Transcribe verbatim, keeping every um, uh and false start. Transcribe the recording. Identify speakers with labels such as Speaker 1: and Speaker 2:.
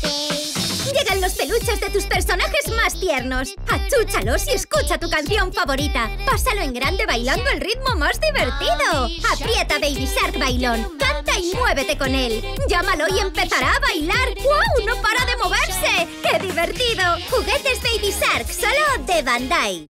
Speaker 1: Llegan los peluches de tus personajes más tiernos. Achúchalos y escucha tu canción favorita. Pásalo en grande bailando el ritmo más divertido. Aprieta Baby Shark Bailón. Canta y muévete con él. Llámalo y empezará a bailar. ¡Wow! ¡No para de moverse! ¡Qué divertido! Juguetes Baby Shark, solo de Bandai.